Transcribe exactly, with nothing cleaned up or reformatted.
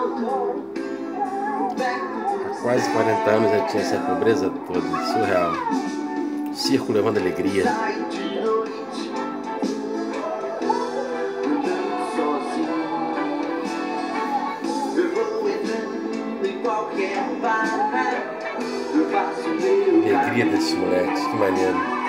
Há quase quarenta anos já tinha essa pobreza toda, surreal. Circo levando alegria. Alegria desse moleque, que maneiro.